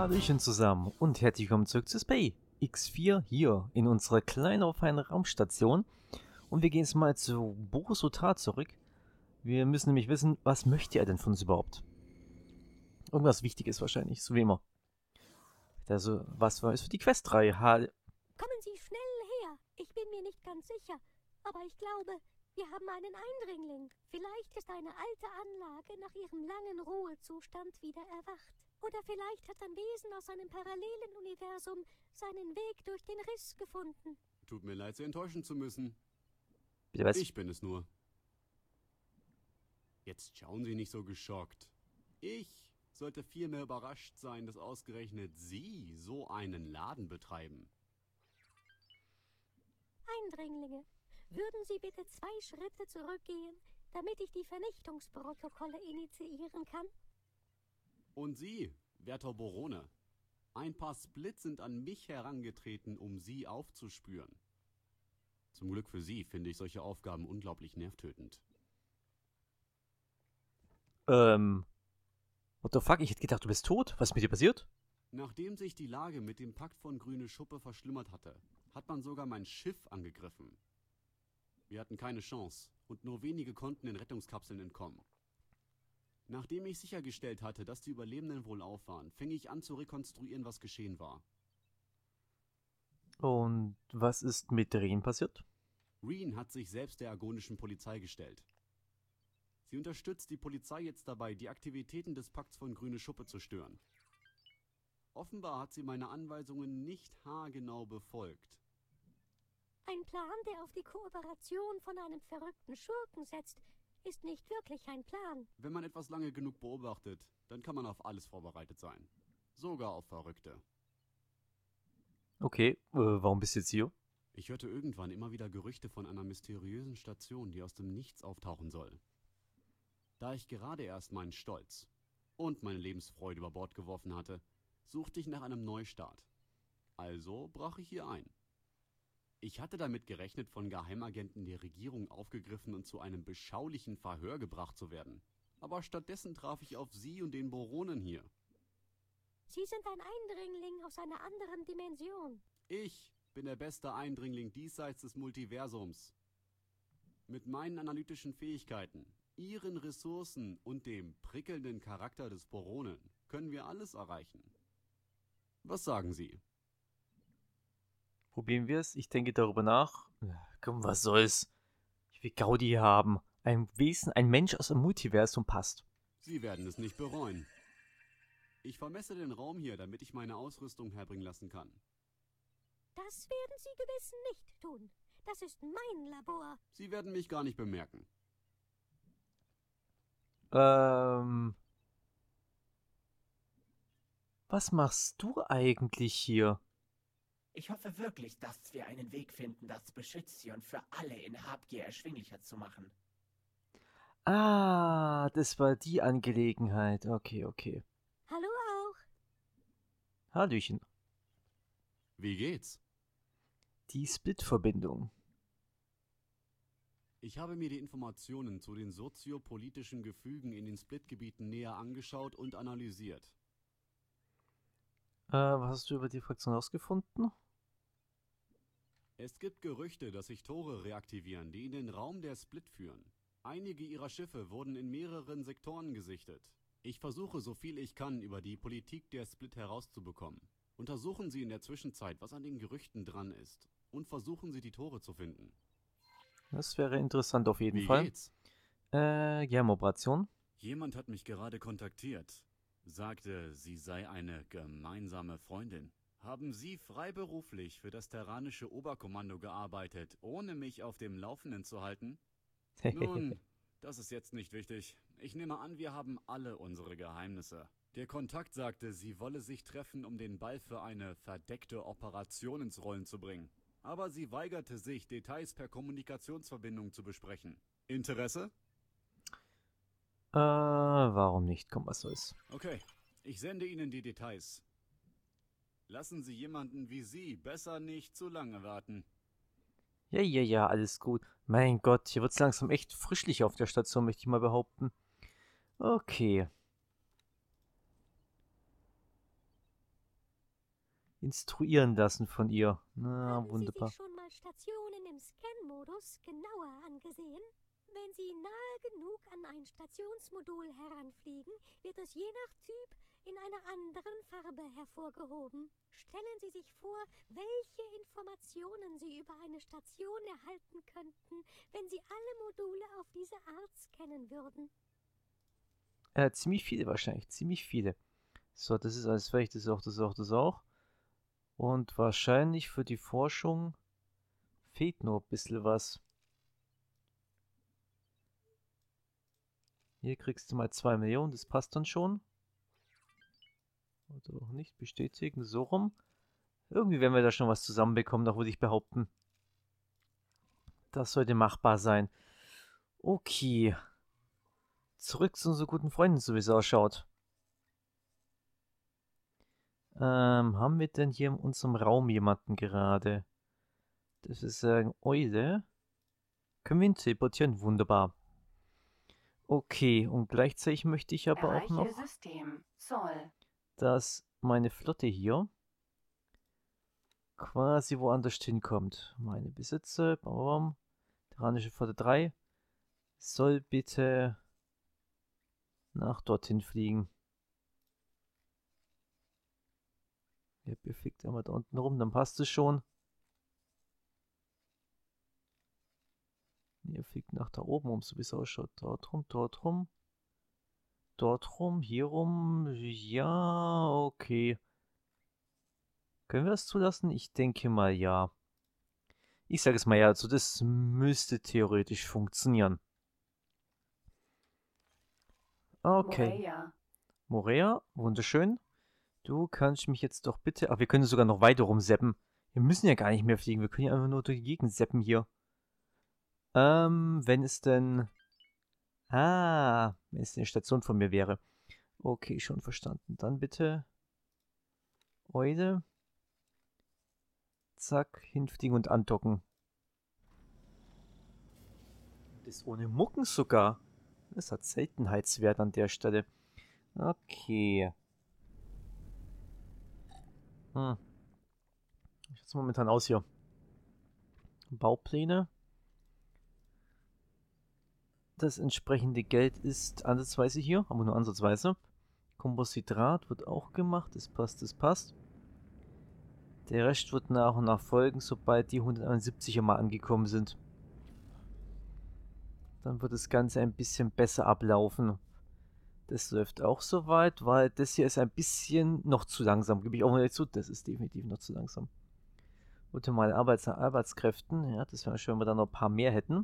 Hallöchen zusammen und herzlich willkommen zurück zu Spay X4 hier in unserer kleinen, aber feinen Raumstation. Und wir gehen jetzt mal zu Boris Otar zurück. Wir müssen nämlich wissen, was möchte er denn von uns überhaupt? Irgendwas Wichtiges wahrscheinlich, so wie immer. Also, was war es für die Questreihe? Kommen Sie schnell her. Ich bin mir nicht ganz sicher, aber ich glaube, wir haben einen Eindringling. Vielleicht ist eine alte Anlage nach ihrem langen Ruhezustand wieder erwacht. Oder vielleicht hat ein Wesen aus einem parallelen Universum seinen Weg durch den Riss gefunden. Tut mir leid, Sie enttäuschen zu müssen. Bitte was? Ich bin es nur. Jetzt schauen Sie nicht so geschockt. Ich sollte vielmehr überrascht sein, dass ausgerechnet Sie so einen Laden betreiben. Eindringlinge, würden Sie bitte 2 Schritte zurückgehen, damit ich die Vernichtungsprotokolle initiieren kann? Und Sie, werter Borone, ein paar Splits sind an mich herangetreten, um Sie aufzuspüren. Zum Glück für Sie finde ich solche Aufgaben unglaublich nervtötend. What the fuck? Ich hätte gedacht, du bist tot. Was ist mit dir passiert? Nachdem sich die Lage mit dem Pakt von Grüne Schuppe verschlimmert hatte, hat man sogar mein Schiff angegriffen. Wir hatten keine Chance und nur wenige konnten in Rettungskapseln entkommen. Nachdem ich sichergestellt hatte, dass die Überlebenden wohlauf waren, fing ich an zu rekonstruieren, was geschehen war. Und was ist mit Reen passiert? Reen hat sich selbst der argonischen Polizei gestellt. Sie unterstützt die Polizei jetzt dabei, die Aktivitäten des Pakts von Grüne Schuppe zu stören. Offenbar hat sie meine Anweisungen nicht haargenau befolgt. Ein Plan, der auf die Kooperation von einem verrückten Schurken setzt, ist nicht wirklich ein Plan. Wenn man etwas lange genug beobachtet, dann kann man auf alles vorbereitet sein. Sogar auf Verrückte. Okay, warum bist du jetzt hier? Ich hörte irgendwann immer wieder Gerüchte von einer mysteriösen Station, die aus dem Nichts auftauchen soll. Da ich gerade erst meinen Stolz und meine Lebensfreude über Bord geworfen hatte, suchte ich nach einem Neustart. Also brach ich hier ein. Ich hatte damit gerechnet, von Geheimagenten der Regierung aufgegriffen und zu einem beschaulichen Verhör gebracht zu werden. Aber stattdessen traf ich auf Sie und den Boronen hier. Sie sind ein Eindringling aus einer anderen Dimension. Ich bin der beste Eindringling diesseits des Multiversums. Mit meinen analytischen Fähigkeiten, Ihren Ressourcen und dem prickelnden Charakter des Boronen können wir alles erreichen. Was sagen Sie? Probieren wir es. Ich denke darüber nach. Komm, was soll's? Ich will Gaudi haben. Ein Wesen, ein Mensch aus dem Multiversum passt. Sie werden es nicht bereuen. Ich vermesse den Raum hier, damit ich meine Ausrüstung herbringen lassen kann. Das werden Sie gewiss nicht tun. Das ist mein Labor. Sie werden mich gar nicht bemerken. Was machst du eigentlich hier? Ich hoffe wirklich, dass wir einen Weg finden, das Beschützion für alle in Habgier erschwinglicher zu machen. Ah, das war die Angelegenheit. Okay. Hallo auch. Hallöchen. Wie geht's? Die Split-Verbindung. Ich habe mir die Informationen zu den soziopolitischen Gefügen in den Split-Gebieten näher angeschaut und analysiert. Was hast du über die Fraktion herausgefunden? Es gibt Gerüchte, dass sich Tore reaktivieren, die in den Raum der Split führen. Einige ihrer Schiffe wurden in mehreren Sektoren gesichtet. Ich versuche, so viel ich kann, über die Politik der Split herauszubekommen. Untersuchen Sie in der Zwischenzeit, was an den Gerüchten dran ist. Und versuchen Sie, die Tore zu finden. Das wäre interessant auf jeden Wie Fall. geht's? Operation. Jemand hat mich gerade kontaktiert. Sagte, sie sei eine gemeinsame Freundin. Haben Sie freiberuflich für das terranische Oberkommando gearbeitet, ohne mich auf dem Laufenden zu halten? Nun, das ist jetzt nicht wichtig. Ich nehme an, wir haben alle unsere Geheimnisse. Der Kontakt sagte, sie wolle sich treffen, um den Ball für eine verdeckte Operation ins Rollen zu bringen. Aber sie weigerte sich, Details per Kommunikationsverbindung zu besprechen. Interesse? Warum nicht? Komm, was soll's. Okay, ich sende Ihnen die Details. Lassen Sie jemanden wie Sie besser nicht zu lange warten. Ja, alles gut. Mein Gott, hier wird's langsam echt frischlich auf der Station, möchte ich mal behaupten. Okay. instruieren lassen von ihr. Na, Haben wunderbar. Sie sich schon mal Stationen im Scan-Modus genauer angesehen? Wenn Sie nahe genug an ein Stationsmodul heranfliegen, wird es je nach Typ in einer anderen Farbe hervorgehoben. Stellen Sie sich vor, welche Informationen Sie über eine Station erhalten könnten, wenn Sie alle Module auf diese Art scannen würden. Ziemlich viele wahrscheinlich, ziemlich viele. So, das ist alles fertig, das auch, das auch, das auch. Und wahrscheinlich für die Forschung fehlt nur ein bisschen was. Hier kriegst du mal 2 Millionen, das passt dann schon. Oder auch nicht, bestätigen, so rum. Irgendwie werden wir da schon was zusammenbekommen, da würde ich behaupten. Das sollte machbar sein. Okay. Zurück zu unseren guten Freunden, so wie es ausschaut. Haben wir denn hier in unserem Raum jemanden gerade? Das ist Eule. Können wir ihn teleportieren? Wunderbar. Okay, und gleichzeitig möchte ich aber auch noch, System. Soll. dass meine Flotte hier quasi woanders hinkommt. Meine Besitzer, Terranische Flotte 3, soll bitte nach dorthin fliegen. Ja, ihr fliegt einmal da unten rum, dann passt es schon. Ihr fliegt nach da oben rum, so wie es ausschaut. Dort rum, dort rum. Dort rum, hier rum. Ja, okay. Können wir das zulassen? Ich denke mal ja. Ich sage es mal ja, also das müsste theoretisch funktionieren. Okay. Moreia. Morea, wunderschön. Du kannst mich jetzt doch bitte... Ach, wir können sogar noch weiter rumseppen. Wir müssen ja gar nicht mehr fliegen. Wir können ja einfach nur durch die Gegend seppen hier. Wenn es denn... Ah, wenn es eine Station von mir wäre. Okay, schon verstanden. Dann bitte... Eule. Zack, hinfliegen und andocken. Das ohne Mucken sogar. Das hat Seltenheitswert an der Stelle. Okay. Wie schaut es momentan aus hier? Baupläne. Das entsprechende Geld ist ansatzweise hier, aber nur ansatzweise. Kompositrat wird auch gemacht. Das passt, das passt. Der Rest wird nach und nach folgen, sobald die 171er mal angekommen sind. Dann wird das Ganze ein bisschen besser ablaufen. Das läuft auch soweit, weil das hier ist ein bisschen noch zu langsam. Gebe ich auch mal dazu, das ist definitiv noch zu langsam. Optimale Arbeitskräften, ja, das wäre schön, wenn wir da noch ein paar mehr hätten.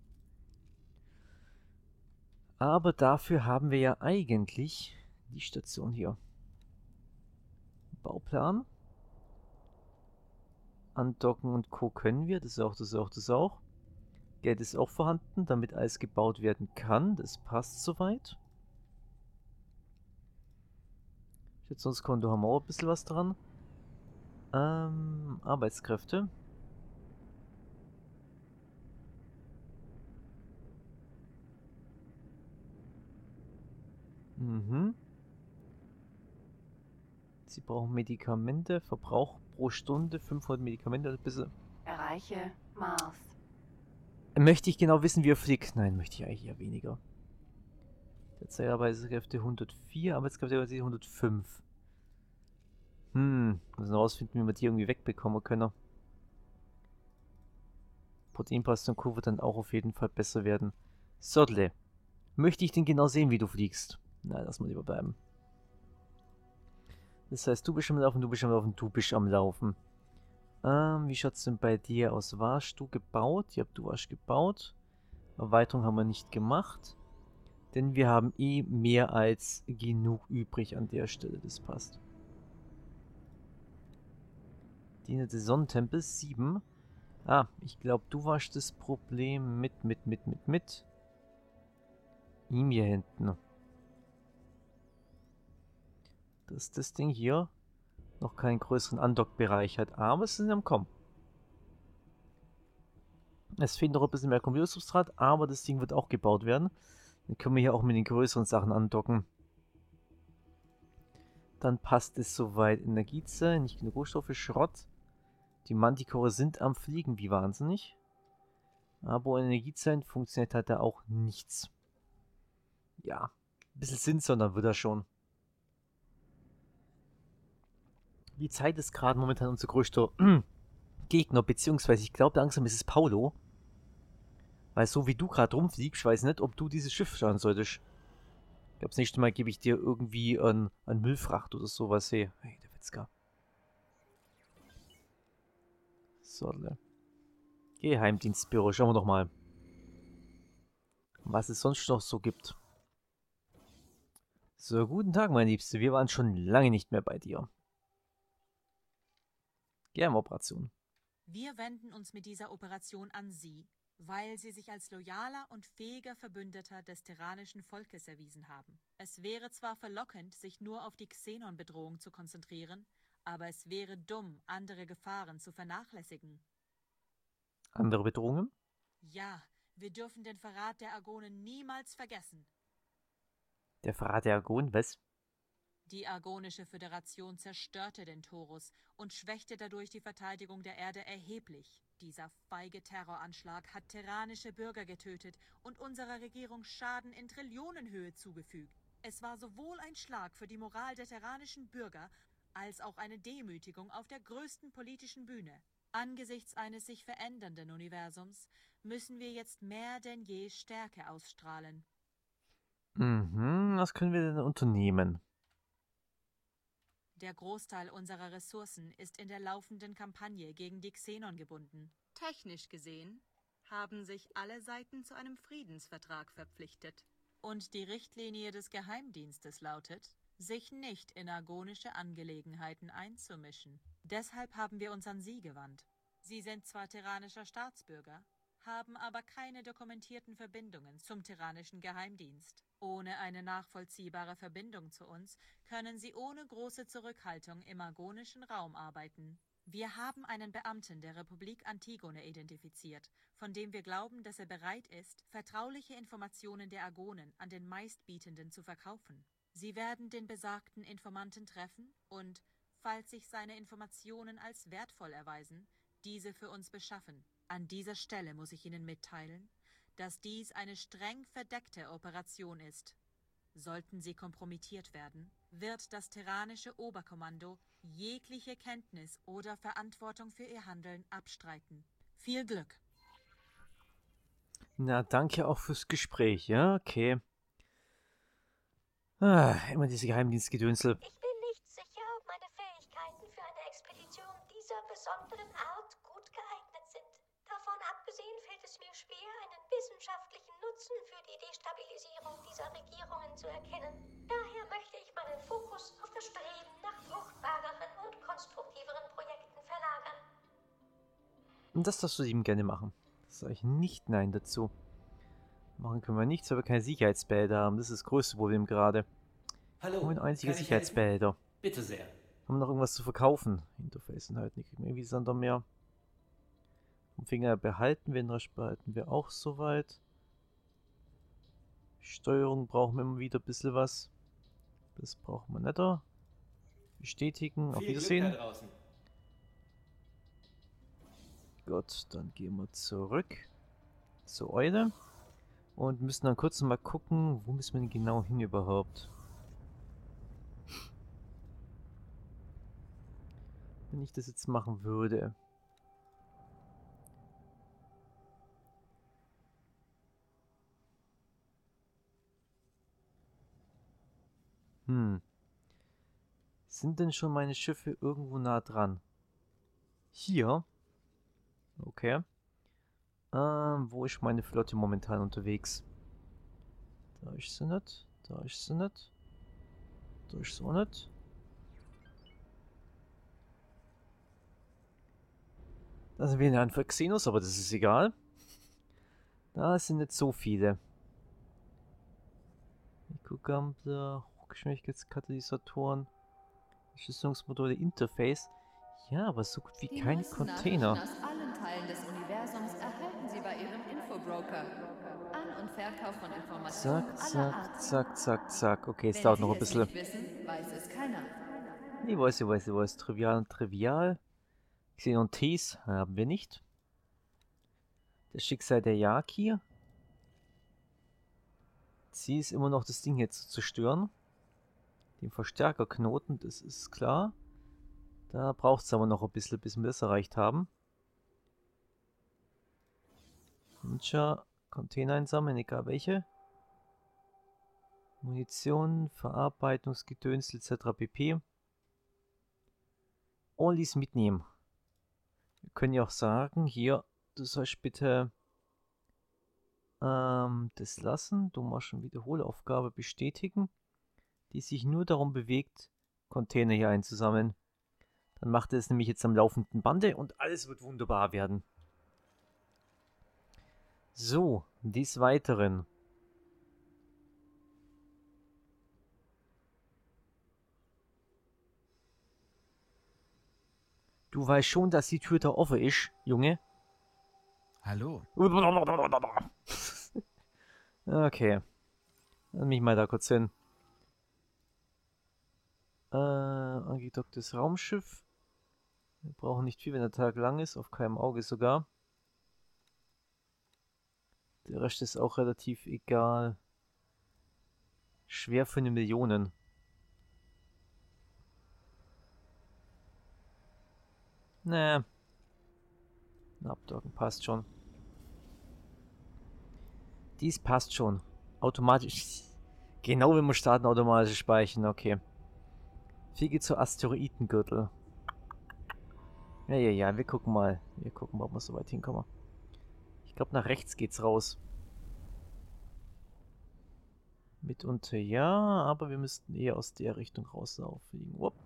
Aber dafür haben wir ja eigentlich die Station hier. Bauplan. Andocken und Co. können wir. Das auch, das auch, das auch. Geld ist auch vorhanden, damit alles gebaut werden kann. Das passt soweit. Schätzungskonto haben wir auch ein bisschen was dran. Arbeitskräfte. Sie brauchen Medikamente. Verbrauch pro Stunde 500 Medikamente. Also ein bisschen. Erreiche Mars. Möchte ich genau wissen, wie er fliegt? Nein, möchte ich eigentlich eher weniger. Derzeit Arbeitskräfte 104, Arbeitskräfte 105. Müssen herausfinden, wie wir die irgendwie wegbekommen können. Proteinpaste und Co. wird dann auch auf jeden Fall besser werden. Sodle. Möchte ich denn genau sehen, wie du fliegst? Nein, lass mal lieber bleiben. Das heißt, du bist am Laufen, du bist am Laufen, du bist am Laufen. Wie schaut's denn bei dir aus? Warst du gebaut? Ja, du warst gebaut. Erweiterung haben wir nicht gemacht. Denn wir haben eh mehr als genug übrig an der Stelle. Das passt. Diener des Sonnentempels 7. Ah, ich glaube, du warst das Problem mit ihm hier hinten. Dass das Ding hier noch keinen größeren Andockbereich hat, aber es ist am Kommen. Es fehlt noch ein bisschen mehr Computersubstrat, aber das Ding wird auch gebaut werden. Dann können wir hier auch mit den größeren Sachen andocken. Dann passt es soweit. Energiezellen, nicht genug Rohstoffe, Schrott. Die Manticore sind am Fliegen wie wahnsinnig. Aber ohne Energiezellen funktioniert halt da auch nichts. Ja, ein bisschen sinnvoll, dann wird er schon. Die Zeit ist gerade momentan unser größter Gegner, beziehungsweise ich glaube langsam ist es Paulo. Weil so wie du gerade rumfliegst, ich weiß nicht, ob du dieses Schiff schauen solltest. Ich glaube, das nächste Mal gebe ich dir irgendwie ein Müllfracht oder sowas. Hey, der Witzka. So, Geheimdienstbüro, schauen wir doch mal, was es sonst noch so gibt. So, guten Tag, mein Liebster. Wir waren schon lange nicht mehr bei dir. Geheimoperation. Wir wenden uns mit dieser Operation an Sie, weil Sie sich als loyaler und fähiger Verbündeter des terranischen Volkes erwiesen haben. Es wäre zwar verlockend, sich nur auf die Xenon-Bedrohung zu konzentrieren, aber es wäre dumm, andere Gefahren zu vernachlässigen. Andere Bedrohungen? Ja, wir dürfen den Verrat der Argonen niemals vergessen. Der Verrat der Argonen, was? Die Argonische Föderation zerstörte den Taurus und schwächte dadurch die Verteidigung der Erde erheblich. Dieser feige Terroranschlag hat terranische Bürger getötet und unserer Regierung Schaden in Trillionenhöhe zugefügt. Es war sowohl ein Schlag für die Moral der terranischen Bürger als auch eine Demütigung auf der größten politischen Bühne. Angesichts eines sich verändernden Universums müssen wir jetzt mehr denn je Stärke ausstrahlen. Was können wir denn unternehmen? Der Großteil unserer Ressourcen ist in der laufenden Kampagne gegen die Xenon gebunden. Technisch gesehen haben sich alle Seiten zu einem Friedensvertrag verpflichtet. Und die Richtlinie des Geheimdienstes lautet, sich nicht in argonische Angelegenheiten einzumischen. Deshalb haben wir uns an Sie gewandt. Sie sind zwar terranischer Staatsbürger, haben aber keine dokumentierten Verbindungen zum terranischen Geheimdienst. Ohne eine nachvollziehbare Verbindung zu uns können Sie ohne große Zurückhaltung im argonischen Raum arbeiten. Wir haben einen Beamten der Republik Antigone identifiziert, von dem wir glauben, dass er bereit ist, vertrauliche Informationen der Argonen an den Meistbietenden zu verkaufen. Sie werden den besagten Informanten treffen und, falls sich seine Informationen als wertvoll erweisen, diese für uns beschaffen. An dieser Stelle muss ich Ihnen mitteilen, dass dies eine streng verdeckte Operation ist. Sollten Sie kompromittiert werden, wird das terranische Oberkommando jegliche Kenntnis oder Verantwortung für Ihr Handeln abstreiten. Viel Glück! Na, danke auch fürs Gespräch, ja, okay. Immer diese Geheimdienstgedönsel. Ich bin nicht sicher, ob meine Fähigkeiten für eine Expedition dieser besonderen Art gut geeignet sind. Davon abgesehen fällt es mir schwer, einen wissenschaftlichen Nutzen für die Destabilisierung dieser Regierungen zu erkennen. Daher möchte ich meinen Fokus auf das Streben nach fruchtbareren und konstruktiveren Projekten verlagern. Und das darfst du ihm gerne machen. Das sage ich nicht Nein dazu. Machen können wir nichts, weil wir keine Sicherheitsbehälter haben. Das ist das größte Problem gerade. Hallo, Nur ein einziger kann ich Sicherheitsbehälter. helfen? Bitte sehr. Haben wir noch irgendwas zu verkaufen? Interface halt nicht. Irgendwie sind da mehr. Finger behalten wir, den Rest behalten wir auch soweit. Steuerung brauchen wir immer wieder ein bisschen was. Das brauchen wir nicht. Bestätigen, auf Wiedersehen. Gut, dann gehen wir zurück zur Eule. Und müssen dann kurz mal gucken, wo müssen wir denn genau hin überhaupt. Wenn ich das jetzt machen würde. Sind denn schon meine Schiffe irgendwo nah dran? Hier? Okay. Wo ist meine Flotte momentan unterwegs? Da ist sie nicht. Da ist sie nicht. Da ist sie auch nicht. Da sind wir in der Anfang Xenos, aber das ist egal. Da sind nicht so viele. Mikrogampler, Hochgeschwindigkeitskatalysatoren, Verschlüsselungsmodule, Interface. Ja, aber so gut wie Die keine neuesten Container. Nachrichten aus allen Teilen des Universums erhalten Sie bei Ihrem Infobroker. An- und Verkauf von Informationen Zack, aller zack, Art. zack, zack, zack. Okay, es Wenn dauert Sie noch ein es bisschen. nicht wissen, weiß es keiner. Nee, weiß. Trivial. Xenon Ts haben wir nicht. Das Schicksal der Yaki. Ziel ist immer noch, das Ding hier zu zerstören. Den Verstärkerknoten, das ist klar. Da braucht es aber noch ein bisschen, bis wir das erreicht haben. Launcher, Container einsammeln, egal welche. Munition, Verarbeitungsgedöns etc. pp. Allis mitnehmen. Wir können ja auch sagen, hier, du sollst bitte das lassen. Du machst eine Wiederholaufgabe bestätigen, die sich nur darum bewegt, Container hier einzusammeln. Dann macht er es nämlich jetzt am laufenden Bande und alles wird wunderbar werden. So, des Weiteren. Du weißt schon, dass die Tür da offen ist, Junge. Hallo. Okay. Lass mich mal da kurz hin. Angedocktes Raumschiff. Wir brauchen nicht viel, wenn der Tag lang ist. Auf keinem Auge sogar. Der Rest ist auch relativ egal. Schwer für 1 Million. Nee. Abdocken passt schon. Dies passt schon. Automatisch. Genau, wenn wir starten, automatisch speichern. Okay. Fliege zur Asteroidengürtel. Ja, wir gucken mal. Ob wir so weit hinkommen. Ich glaube, nach rechts geht's raus. Mitunter ja, aber wir müssten eher aus der Richtung rauslaufen. Wupp.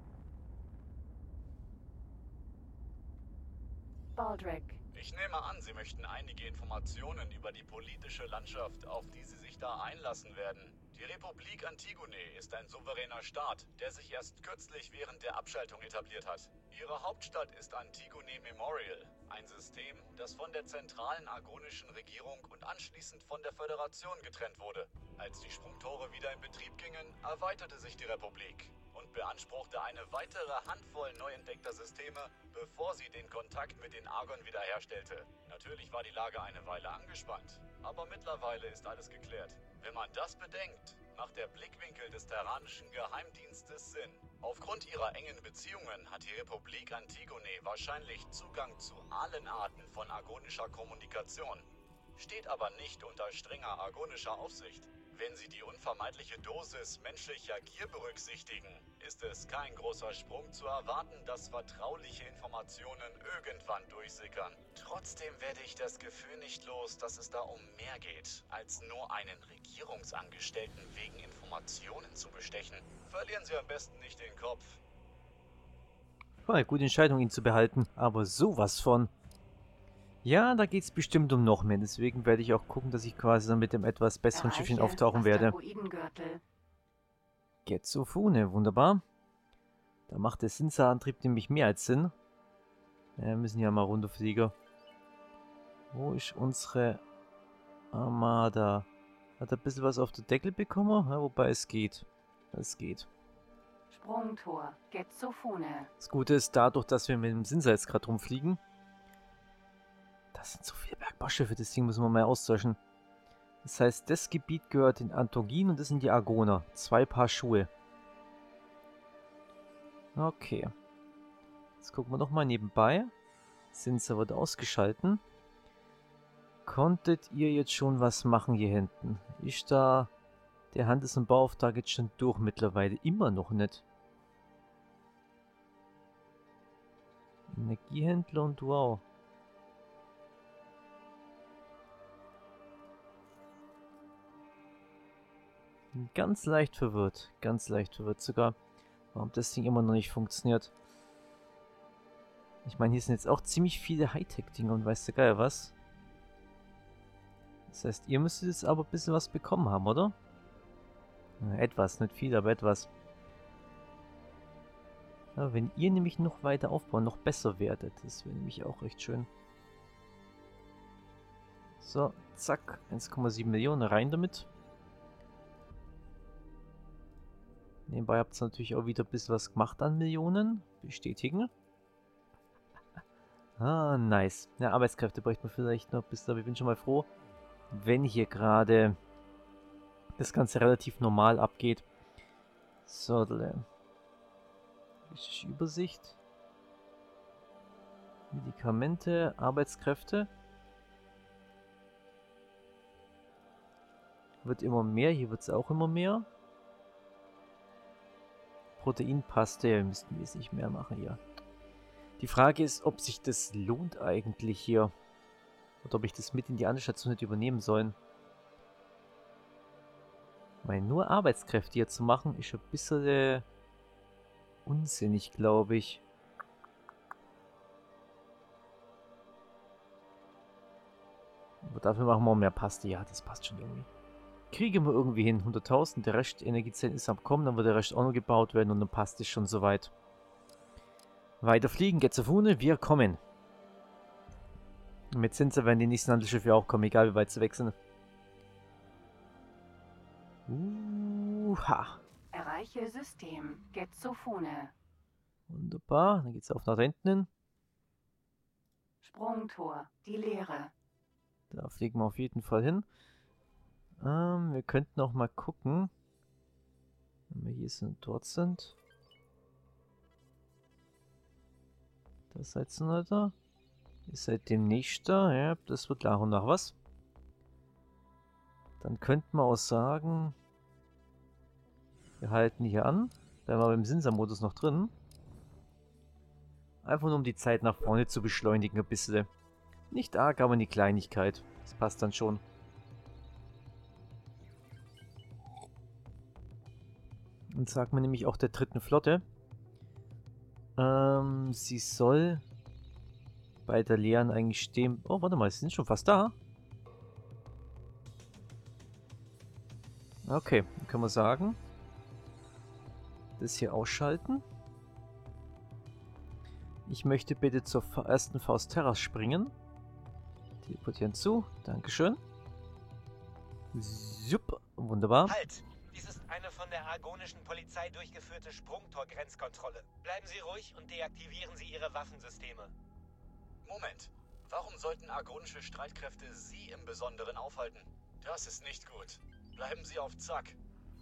Baldrick. Ich nehme an, Sie möchten einige Informationen über die politische Landschaft, auf die Sie sich da einlassen werden. Die Republik Antigone ist ein souveräner Staat, der sich erst kürzlich während der Abschaltung etabliert hat. Ihre Hauptstadt ist Antigone Memorial, ein System, das von der zentralen argonischen Regierung und anschließend von der Föderation getrennt wurde. Als die Sprungtore wieder in Betrieb gingen, erweiterte sich die Republik und beanspruchte eine weitere Handvoll neu entdeckter Systeme, bevor sie den Kontakt mit den Argon wiederherstellte. Natürlich war die Lage eine Weile angespannt, aber mittlerweile ist alles geklärt. Wenn man das bedenkt, macht der Blickwinkel des terranischen Geheimdienstes Sinn. Aufgrund ihrer engen Beziehungen hat die Republik Antigone wahrscheinlich Zugang zu allen Arten von argonischer Kommunikation, steht aber nicht unter strenger argonischer Aufsicht. Wenn Sie die unvermeidliche Dosis menschlicher Gier berücksichtigen, ist es kein großer Sprung zu erwarten, dass vertrauliche Informationen irgendwann durchsickern. Trotzdem werde ich das Gefühl nicht los, dass es da um mehr geht, als nur einen Regierungsangestellten wegen Informationen zu bestechen. Verlieren Sie am besten nicht den Kopf. War eine gute Entscheidung, ihn zu behalten, aber sowas von. Ja, da geht's bestimmt um noch mehr. Deswegen werde ich auch gucken, dass ich quasi dann mit dem etwas besseren Schiffchen auftauchen werde. Asteroidengürtel. Getsofune, wunderbar. Da macht der Sinsa-Antrieb nämlich mehr als Sinn. Ja, wir müssen ja mal runterfliegen. Wo ist unsere Armada? Hat er ein bisschen was auf den Deckel bekommen? Ja, wobei es geht. Es geht. Sprungtor. Getsofune. Das Gute ist, dadurch, dass wir mit dem Sinsa jetzt gerade rumfliegen, das sind so viele Bergbauschiffe, das Ding müssen wir mal austauschen. Das heißt, das Gebiet gehört den Antogin und das sind die Argoner. 2 Paar Schuhe. Okay. Jetzt gucken wir noch mal nebenbei. Sinsa wird ausgeschalten. Konntet ihr jetzt schon was machen hier hinten? Ist da der Handels- und Bauauftrag jetzt schon durch mittlerweile? Immer noch nicht. Energiehändler und wow. Ganz leicht verwirrt sogar, warum das Ding immer noch nicht funktioniert. Ich meine, hier sind jetzt auch ziemlich viele Hightech-Dinger und weißt du geil was. Das heißt, ihr müsstet jetzt aber ein bisschen was bekommen haben, oder? Etwas, nicht viel, aber etwas. Ja, wenn ihr nämlich noch weiter aufbauen, noch besser werdet, das wäre nämlich auch recht schön. So, zack, 1,7 Millionen, rein damit. Nebenbei habt ihr natürlich auch wieder ein bisschen was gemacht an Millionen. Bestätigen. Ah, nice. Ja, Arbeitskräfte bräuchte man vielleicht noch bis da. Ich bin schon mal froh, wenn hier gerade das Ganze relativ normal abgeht. So, Übersicht. Medikamente, Arbeitskräfte. Wird immer mehr, hier wird es auch immer mehr. Proteinpaste müssten wir es nicht mehr machen hier. Die Frage ist, ob sich das lohnt eigentlich hier. Oder ob ich das mit in die andere Station nicht übernehmen soll. Weil nur Arbeitskräfte hier zu machen, ist ein bisschen unsinnig, glaube ich. Aber dafür machen wir mehr Paste. Ja, das passt schon irgendwie. Kriegen wir irgendwie hin. 100.000, der Rest Energiezellen ist am Kommen, dann wird der Rest auch noch gebaut werden und dann passt es schon soweit. Weiter fliegen, Gezafune, wir kommen. Und mit Zinser werden die nächsten Handelsschiffe auch kommen, egal wie weit sie weg sind. Erreiche System. Gezofone. Wunderbar, dann geht's auf nach da hinten hin. Sprungtor. Die Leere. Da fliegen wir auf jeden Fall hin. Wir könnten auch mal gucken, wenn wir hier sind und dort sind. Da seid ihr noch da. Ihr seid demnächst da. Ja, das wird nach und nach was. Dann könnten wir auch sagen, wir halten hier an. Da haben wir beim Sinsa-Modus noch drin. Einfach nur um die Zeit nach vorne zu beschleunigen ein bisschen. Nicht arg, aber eine Kleinigkeit. Das passt dann schon. Und sagt man nämlich auch der dritten Flotte. Sie soll bei der Leeren eigentlich stehen. Oh, warte mal, sie sind schon fast da. Okay, dann können wir sagen, das hier ausschalten. Ich möchte bitte zur ersten Faust Terras springen. Teleportieren zu. Dankeschön. Super, wunderbar. Halt! Dies ist eine von der argonischen Polizei durchgeführte Sprungtor-Grenzkontrolle. Bleiben Sie ruhig und deaktivieren Sie Ihre Waffensysteme. Moment. Warum sollten argonische Streitkräfte Sie im Besonderen aufhalten? Das ist nicht gut. Bleiben Sie auf Zack.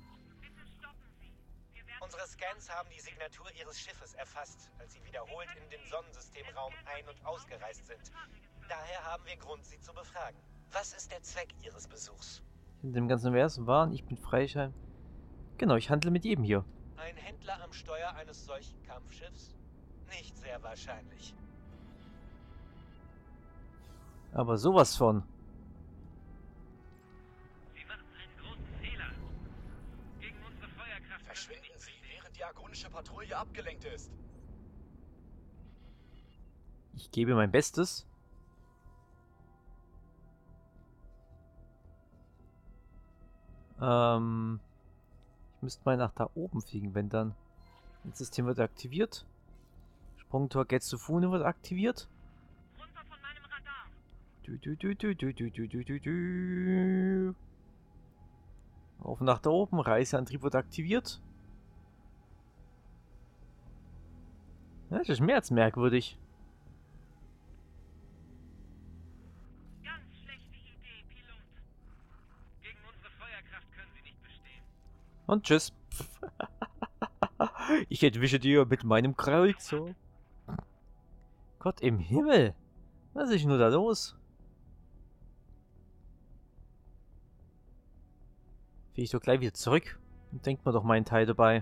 Unsere Scans haben die Signatur Ihres Schiffes erfasst, als Sie wiederholt in den Sonnensystemraum ein- und ausgereist sind. Daher haben wir Grund, Sie zu befragen. Was ist der Zweck Ihres Besuchs? In dem ganzen Universum waren, ich bin Freischein. Genau, ich handle mit jedem hier. Ein Händler am Steuer eines solchen Kampfschiffs? Nicht sehr wahrscheinlich. Aber sowas von. Sie machen einen großen Fehler. Gegen unsere Feuerkraft. Verschwinden Sie, während die argonische Patrouille abgelenkt ist. Ich gebe mein Bestes. Ich müsste mal nach da oben fliegen, wenn dann. Das System wird aktiviert. Sprungtor Gezofune wird aktiviert. Runter von meinem Radar. Auf nach da oben. Reiseantrieb wird aktiviert. Ja, das ist mehr als merkwürdig. Ganz schlechte Idee, Pilot. Gegen unsere Feuerkraft können Sie nicht bestehen. Und tschüss. Ich entwische dir mit meinem Kreuzer. Gott im Himmel. Was ist nur da los? Fliege ich doch gleich wieder zurück. Und denkt mir doch meinen Teil dabei.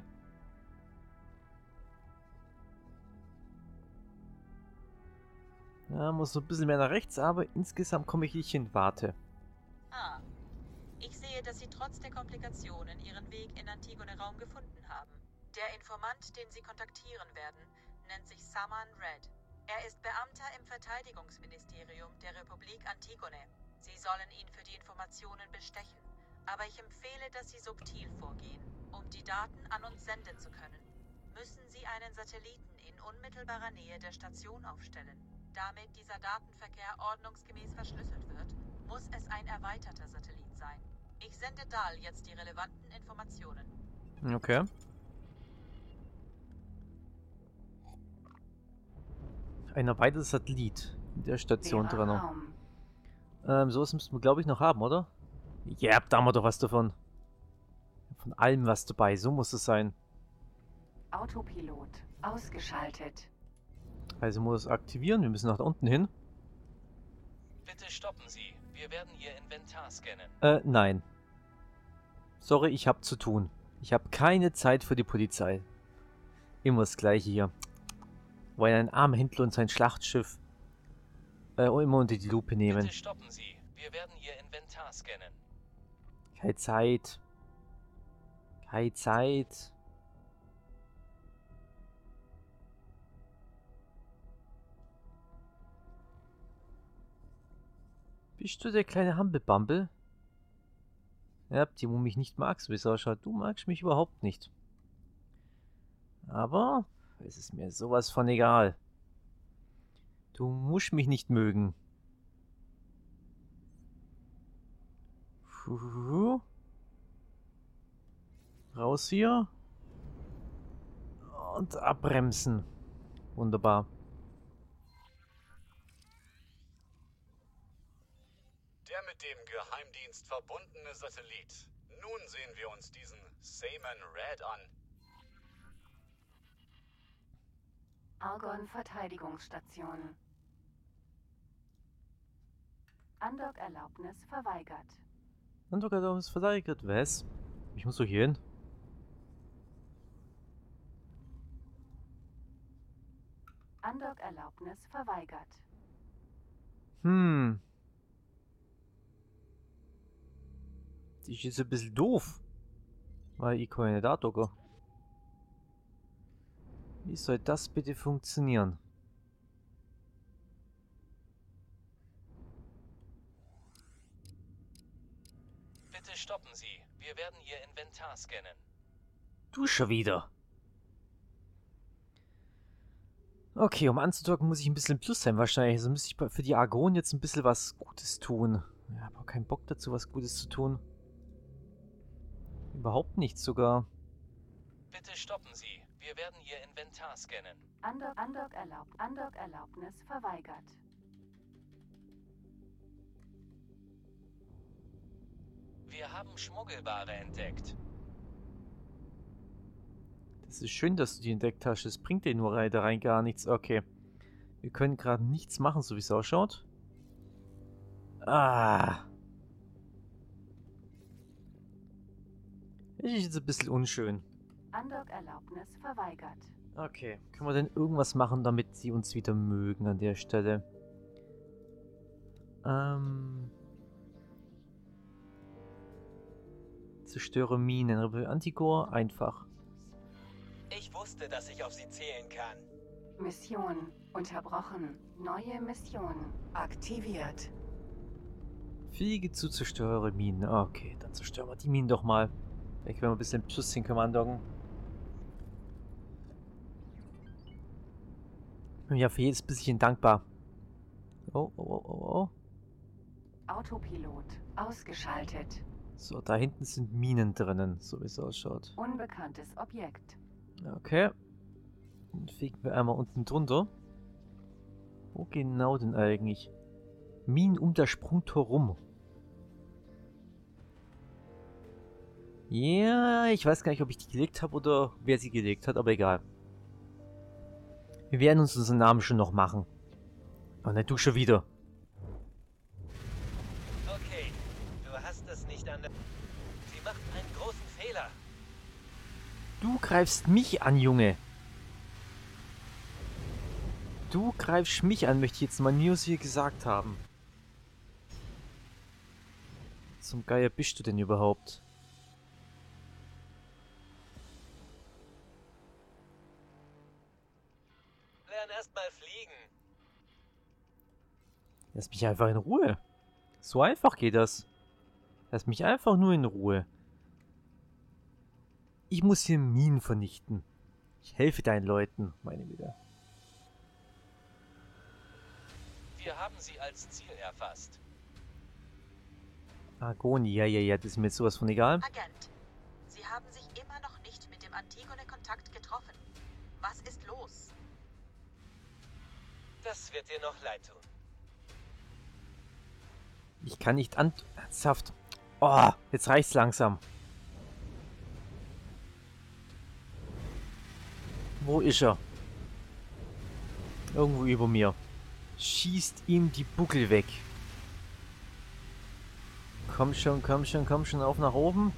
Ja, muss so ein bisschen mehr nach rechts, aber insgesamt komme ich nicht hin. Warte. Ah. Ich sehe, dass Sie trotz der Komplikationen Ihren Weg in Antigone-Raum gefunden haben. Der Informant, den Sie kontaktieren werden, nennt sich Saman Red. Er ist Beamter im Verteidigungsministerium der Republik Antigone. Sie sollen ihn für die Informationen bestechen. Aber ich empfehle, dass Sie subtil vorgehen. Um die Daten an uns senden zu können, müssen Sie einen Satelliten in unmittelbarer Nähe der Station aufstellen. Damit dieser Datenverkehr ordnungsgemäß verschlüsselt wird, muss es ein erweiterter Satellit sein. Ich sende Dahl jetzt die relevanten Informationen. Okay. Ein erweiterter Satellit in der Station drin. Raum. Sowas müssten wir, glaube ich, noch haben, oder? Ja, da haben wir doch was davon. Von allem was dabei, so muss es sein. Autopilot ausgeschaltet. Also muss es aktivieren, wir müssen nach da unten hin. Bitte stoppen Sie. Wir werden Ihr Inventar scannen. Nein. Sorry, ich habe zu tun. Ich habe keine Zeit für die Polizei. Immer das Gleiche hier. Weil ein armer Händler und sein Schlachtschiff immer unter die Lupe nehmen. Bitte stoppen Sie. Wir werden Ihr Inventar scannen. Keine Zeit. Keine Zeit. Bist du der kleine Hampelbambel? Ja, die, wo mich nicht magst, wie es ausschaut. Du magst mich überhaupt nicht. Aber es ist mir sowas von egal. Du musst mich nicht mögen. Raus hier. Und abbremsen. Wunderbar. Der mit dem Geheimdienst verbundene Satellit. Nun sehen wir uns diesen Seaman Red an. Argon Verteidigungsstation. Andock-Erlaubnis verweigert. Andock-Erlaubnis verweigert. Was? Ich muss doch hier hin. Andock-Erlaubnis verweigert. Die ist jetzt ein bisschen doof. Weil ich kann ja nicht andocken. Wie soll das bitte funktionieren? Bitte stoppen Sie. Wir werden Ihr Inventar scannen. Du schon wieder. Okay, um anzudocken muss ich ein bisschen Plus sein wahrscheinlich. Also müsste ich für die Argon jetzt ein bisschen was Gutes tun. Ich habe auch keinen Bock dazu, was Gutes zu tun. Überhaupt nichts sogar. Bitte stoppen Sie. Wir werden Ihr Inventar scannen. Andock-Erlaubnis verweigert. Wir haben Schmuggelware entdeckt. Es ist schön, dass du die entdeckt hast. Es bringt dir nur da rein gar nichts. Okay. Wir können gerade nichts machen, so wie es ausschaut. Ah. Das ist jetzt ein bisschen unschön. Andock-Erlaubnis verweigert. Okay. Können wir denn irgendwas machen, damit sie uns wieder mögen an der Stelle? Zerstöre Minen. Antigor, einfach. Ich wusste, dass ich auf Sie zählen kann. Mission unterbrochen. Neue Mission aktiviert. Fliege zu zerstöre Minen. Okay, dann zerstören wir die Minen doch mal. Vielleicht werden wir ein bisschen Plus hin können wir andocken. Ich bin ja für jedes bisschen dankbar. Oh. Autopilot ausgeschaltet. So, da hinten sind Minen drinnen, so wie es ausschaut. Unbekanntes Objekt. Okay. Dann fliegen wir einmal unten drunter. Wo genau denn eigentlich? Minen um das Sprungtor rum. Ja, ich weiß gar nicht, ob ich die gelegt habe oder wer sie gelegt hat, aber egal. Wir werden uns unseren Namen schon noch machen. Oh ne, du schon wieder. Okay, du hast es nicht an der... Sie macht einen großen Fehler. Du greifst mich an, Junge. Du greifst mich an, möchte ich jetzt mal News hier gesagt haben. Zum Geier bist du denn überhaupt? Lern erst mal fliegen. Lass mich einfach in Ruhe. So einfach geht das. Lass mich einfach nur in Ruhe. Ich muss hier Minen vernichten. Ich helfe deinen Leuten, meine Güte. Wir haben sie als Ziel erfasst. Argoni, ja, das ist mir jetzt sowas von egal. Agent, Sie haben sich immer noch nicht mit dem Antigone-Kontakt getroffen. Was ist los? Das wird dir noch leid tun. Ich kann nicht ernsthaft. Oh, jetzt reicht's langsam. Wo ist er? Irgendwo über mir. Schießt ihm die Buckel weg. Komm schon, komm schon, komm schon auf nach oben.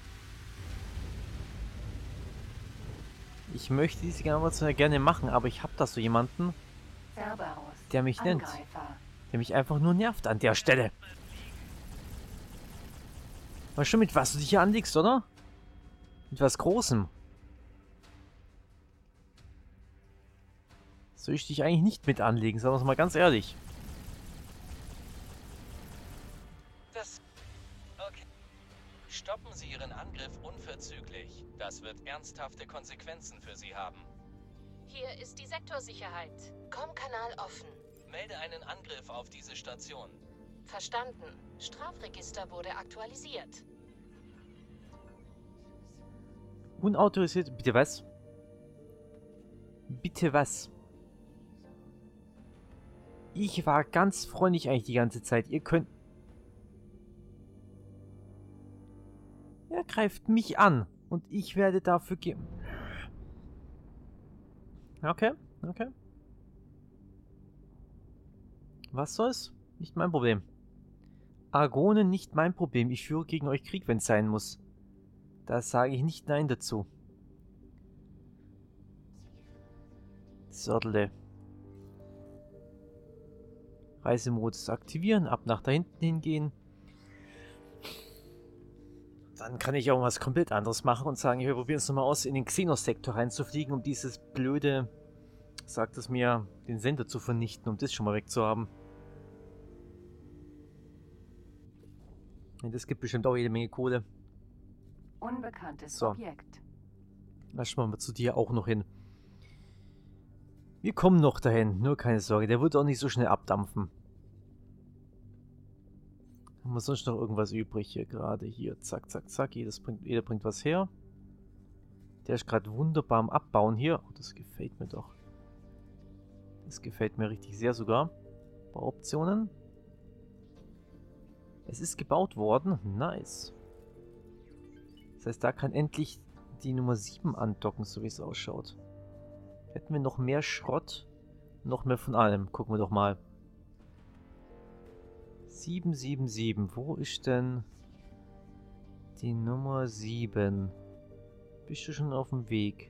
Ich möchte diese gerne machen, aber ich habe da so jemanden, der mich nennt. Der mich einfach nur nervt an der Stelle. Weißt schon, mit was du dich hier anlegst, oder? Mit was Großem. Soll ich dich eigentlich nicht mit anlegen, sagen wir es mal ganz ehrlich. Okay. Stoppen Sie Ihren Angriff unverzüglich. Das wird ernsthafte Konsequenzen für Sie haben. Hier ist die Sektorsicherheit. Komm-Kanal offen. Melde einen Angriff auf diese Station. Verstanden. Strafregister wurde aktualisiert. Unautorisiert. Bitte was? Bitte was? Ich war ganz freundlich eigentlich die ganze Zeit. Ihr könnt... Er greift mich an. Und ich werde dafür gehen. Okay, okay. Was soll's? Nicht mein Problem. Argonen nicht mein Problem. Ich führe gegen euch Krieg, wenn es sein muss. Da sage ich nicht Nein dazu. Zörtle. Reisemodus aktivieren, ab nach da hinten hingehen. Dann kann ich auch was komplett anderes machen und sagen, wir probieren es nochmal aus, in den Xenos-Sektor reinzufliegen, um dieses blöde, sagt es mir, den Sender zu vernichten, um das schon mal wegzuhaben. Das gibt bestimmt auch jede Menge Kohle. Unbekanntes So. Objekt. Lass mal zu dir auch noch hin. Wir kommen noch dahin, nur keine Sorge, der wird auch nicht so schnell abdampfen. Haben wir sonst noch irgendwas übrig hier gerade? Hier, zack, zack, zack, jeder bringt was her. Der ist gerade wunderbar am Abbauen hier. Oh, das gefällt mir doch. Das gefällt mir richtig sehr sogar. Bauoptionen. Es ist gebaut worden. Nice. Das heißt, da kann endlich die Nummer 7 andocken, so wie es ausschaut. Hätten wir noch mehr Schrott, noch mehr von allem. Gucken wir doch mal. 777. Wo ist denn die Nummer 7? Bist du schon auf dem Weg?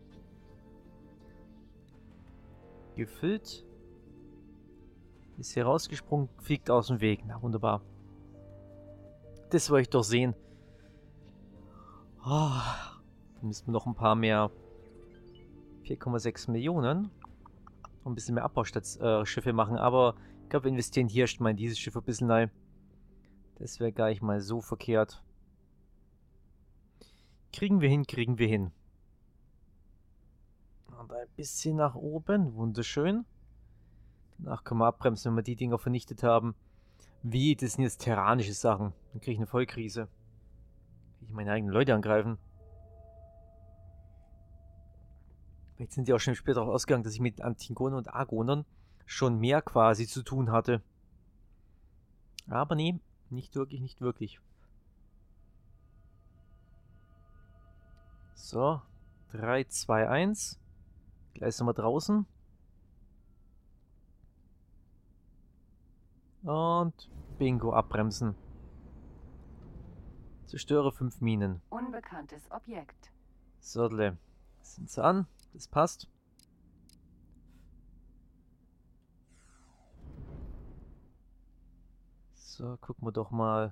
Gefüllt. Ist hier rausgesprungen, fliegt aus dem Weg. Na, wunderbar. Das wollte ich doch sehen. Oh, dann müssen wir noch ein paar mehr. 4,6 Millionen. Und ein bisschen mehr Abbauschiffe machen. Aber ich glaube, wir investieren hier erstmal in dieses Schiff ein bisschen rein. Das wäre gar nicht mal so verkehrt. Kriegen wir hin, kriegen wir hin. Und ein bisschen nach oben. Wunderschön. Danach können wir abbremsen, wenn wir die Dinger vernichtet haben. Wie, das sind jetzt terranische Sachen. Dann kriege ich eine Vollkrise. Kann ich meine eigenen Leute angreifen. Vielleicht sind die auch schon später darauf ausgegangen, dass ich mit Antigonen und Argonern schon mehr quasi zu tun hatte. Aber nee, nicht wirklich, nicht wirklich. So, 3, 2, 1. Gleich sind wir draußen. Und Bingo, abbremsen. Zerstöre 5 Minen. Unbekanntes Objekt. Sodle. Sind sie an? Das passt. So, gucken wir doch mal.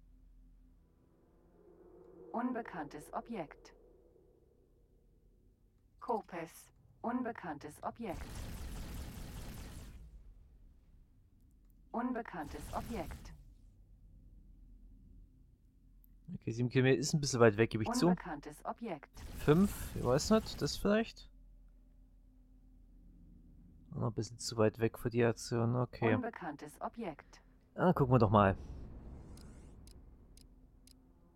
Unbekanntes Objekt. Kopes. Unbekanntes Objekt. Unbekanntes Objekt. Okay, 7 Kilometer ist ein bisschen weit weg, gebe ich zu. Unbekanntes Objekt. 5, ich weiß nicht, das vielleicht? Noch ein bisschen zu weit weg für die Aktion, okay. Unbekanntes Objekt. Ah, gucken wir doch mal.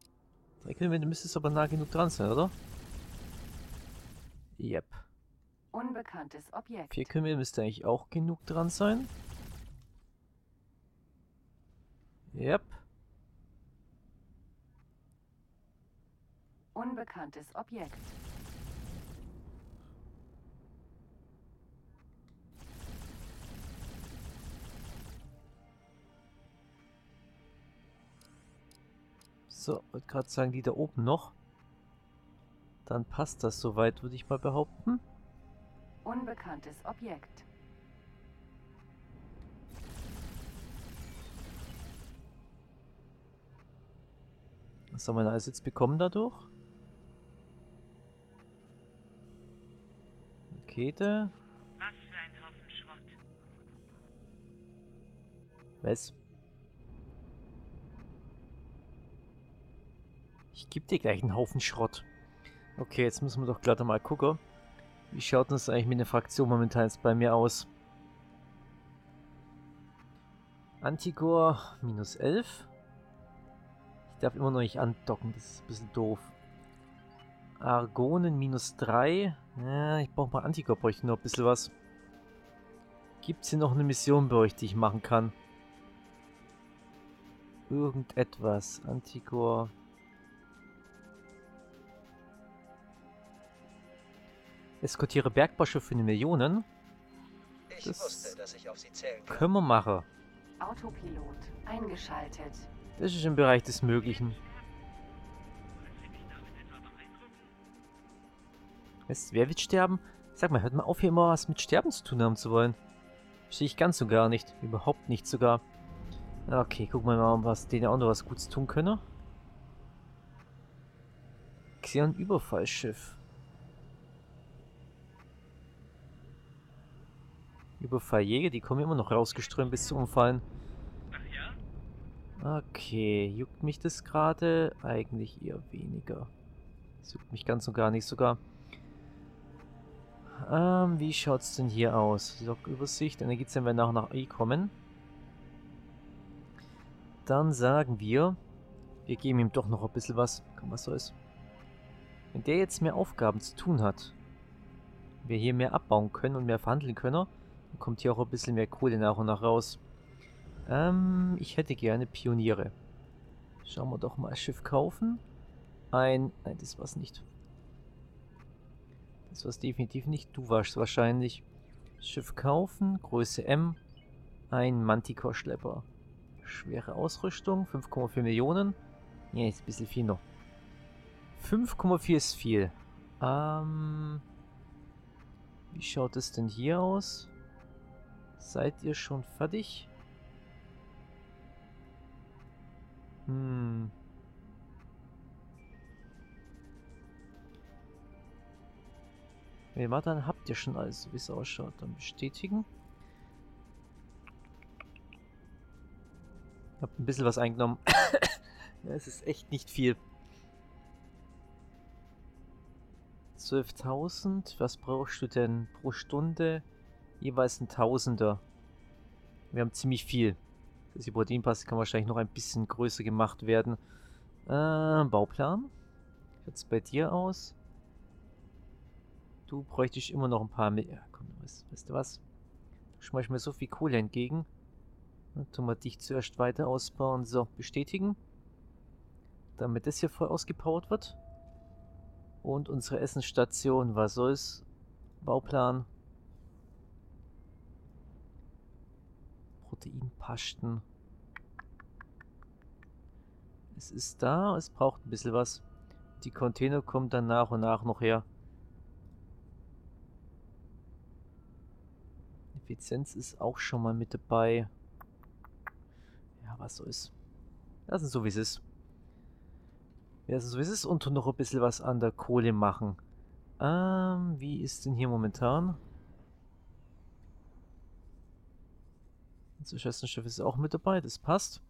3 Kilometer müsste es aber nah genug dran sein, oder? Yep. Unbekanntes Objekt. 4 Kilometer müsste eigentlich auch genug dran sein. Yep. Unbekanntes Objekt. So, wollte gerade sagen, die da oben noch. Dann passt das soweit, würde ich mal behaupten. Unbekanntes Objekt. Was haben wir da alles jetzt bekommen dadurch? Rakete. Was für ein Haufen Schrott. Was? Ich gebe dir gleich einen Haufen Schrott. Okay, jetzt müssen wir doch glatt mal gucken. Wie schaut das eigentlich mit der Fraktion momentan jetzt bei mir aus? Antigor minus 11. Ich darf immer noch nicht andocken, das ist ein bisschen doof. Argonen minus 3. Ja, ich brauche mal Antigor, bräuchte noch ein bisschen was. Gibt es hier noch eine Mission bei euch, die ich machen kann? Irgendetwas. Antigor. Eskortiere Bergbauschiffe für 1 Million. Ich wusste, dass ich auf sie zählen kann. Können wir machen. Autopilot eingeschaltet. Das ist im Bereich des Möglichen. Weißt du, wer wird sterben? Sag mal, hört mal auf, hier immer was mit Sterben zu tun haben zu wollen. Verstehe ich ganz so gar nicht. Überhaupt nicht sogar. Okay, gucken wir mal, was denen auch noch was Gutes tun können. Xeon-Überfallschiff. Überfalljäger, die kommen immer noch rausgeströmt bis zum Umfallen. Okay, juckt mich das gerade? Eigentlich eher weniger. Das juckt mich ganz und gar nicht sogar. Wie schaut's denn hier aus? Log-Übersicht, Energiezellen werden nach E kommen. Dann sagen wir geben ihm doch noch ein bisschen was. Komm, was soll's. Wenn der jetzt mehr Aufgaben zu tun hat, wir hier mehr abbauen können und mehr verhandeln können, dann kommt hier auch ein bisschen mehr Kohle nach und nach raus. Ich hätte gerne Pioniere. Schauen wir doch mal, Schiff kaufen. Nein, das war's nicht. Das war's definitiv nicht. Du warst wahrscheinlich. Schiff kaufen, Größe M. Ein Manticore-Schlepper. Schwere Ausrüstung, 5,4 Millionen. Ja, ist ein bisschen viel noch. 5,4 ist viel. Wie schaut es denn hier aus? Seid ihr schon fertig? Ja, dann habt ihr schon alles, so wie es ausschaut. Dann bestätigen. Ich hab ein bisschen was eingenommen. Ja, es ist echt nicht viel. 12.000. Was brauchst du denn pro Stunde? Jeweils ein Tausender. Wir haben ziemlich viel. Das Proteinpaste kann wahrscheinlich noch ein bisschen größer gemacht werden. Bauplan. Wie schaut es bei dir aus? Du bräuchtest immer noch ein paar mehr. Ja, komm, weißt du was? Schmeiß mir so viel Kohle entgegen. Dann tun wir dich zuerst weiter ausbauen. So, bestätigen. Damit das hier voll ausgepowert wird. Und unsere Essensstation, was soll's? Bauplan. Proteinpasten. Es ist da, es braucht ein bisschen was. Die Container kommen dann nach und nach noch her. Effizienz ist auch schon mal mit dabei. Ja, was soll's. Das ist so wie es ist. Ja, das ist so wie es ist und noch ein bisschen was an der Kohle machen. Wie ist denn hier momentan? Das Schützenschiff ist auch mit dabei, das passt.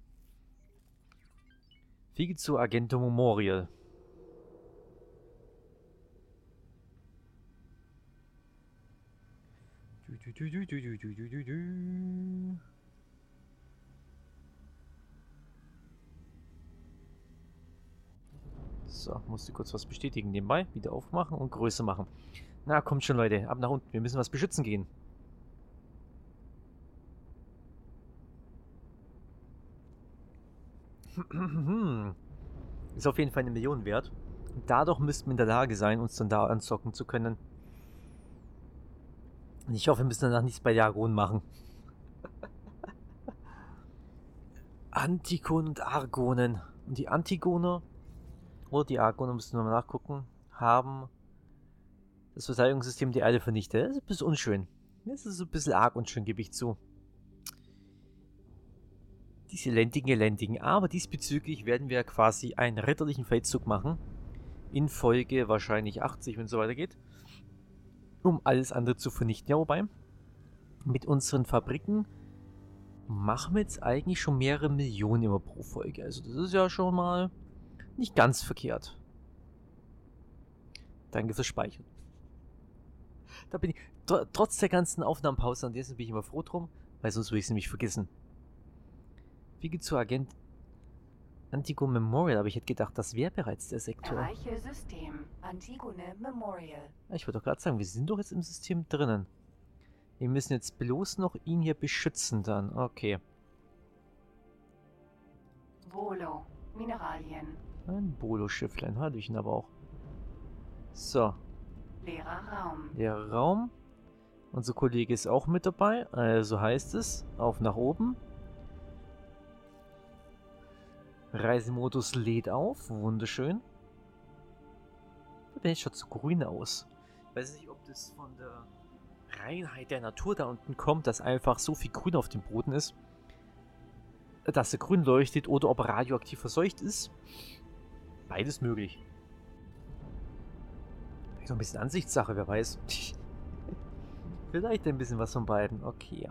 Fliege zu Agento Memorial. So, musste kurz was bestätigen nebenbei. Wieder aufmachen und Größe machen. Na, kommt schon, Leute. Ab nach unten. Wir müssen was beschützen gehen. Ist auf jeden Fall 1 Million wert. Und dadurch müssten wir in der Lage sein, uns dann da anzocken zu können. Und ich hoffe, wir müssen danach nichts bei der Argon machen. Antigonen und Argonen. Und die Antigoner oder die Argoner, müssen wir mal nachgucken, haben das Verteidigungssystem die Erde vernichtet. Das ist ein bisschen unschön. Das ist ein bisschen arg unschön, gebe ich zu. Diese Ländigen. Aber diesbezüglich werden wir quasi einen ritterlichen Feldzug machen. In Folge wahrscheinlich 80, wenn es so weitergeht. Um alles andere zu vernichten. Ja, wobei, mit unseren Fabriken machen wir jetzt eigentlich schon mehrere Millionen immer pro Folge. Also das ist ja schon mal nicht ganz verkehrt. Danke fürs Speichern. Da bin ich, trotz der ganzen Aufnahmenpause an dessen bin ich immer froh drum, weil sonst würde ich es nämlich vergessen. Fliege zu Agent Antigone Memorial, aber ich hätte gedacht, das wäre bereits der Sektor. Erreiche System Antigone Memorial. Ich wollte doch gerade sagen, wir sind doch jetzt im System drinnen. Wir müssen jetzt bloß noch ihn hier beschützen dann. Okay. Volo. Mineralien. Ein Bolo-Schifflein, Hallöchen aber auch. So. Leerer Raum. Leerer Raum. Unser Kollege ist auch mit dabei. Also heißt es, auf nach oben. Reisemodus lädt auf. Wunderschön. Da bin ich schon zu grün aus. Ich weiß nicht, ob das von der Reinheit der Natur da unten kommt, dass einfach so viel Grün auf dem Boden ist, dass er grün leuchtet, oder ob er radioaktiv verseucht ist. Beides möglich. Vielleicht noch ein bisschen Ansichtssache, wer weiß. Vielleicht ein bisschen was von beiden. Okay.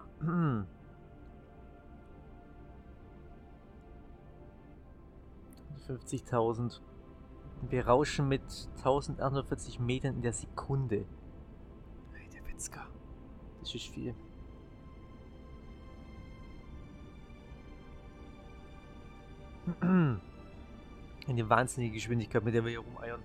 50.000. Wir rauschen mit 1840 Metern in der Sekunde. Hey, der Witzka. Das ist viel. Eine wahnsinnige Geschwindigkeit, mit der wir hier rumeiern.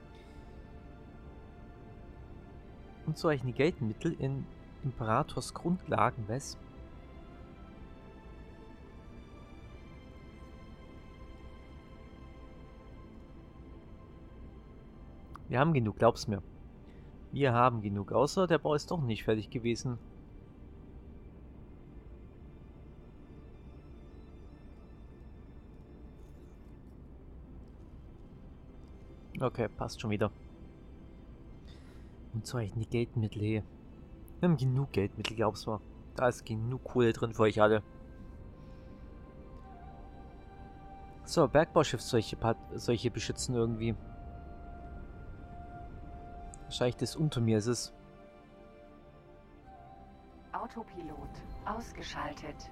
Und so eigentlich Geldmittel in Imperators Grundlagen, was? Wir haben genug, glaub's mir. Wir haben genug, außer der Bau ist doch nicht fertig gewesen. Okay, passt schon wieder. Und so eigentlich Geldmittel hier. Wir haben genug Geldmittel, glaub's mir. Da ist genug Kohle drin für euch alle. So, Bergbauschiffe solche beschützen irgendwie. Wahrscheinlich das unter mir ist es. Autopilot ausgeschaltet.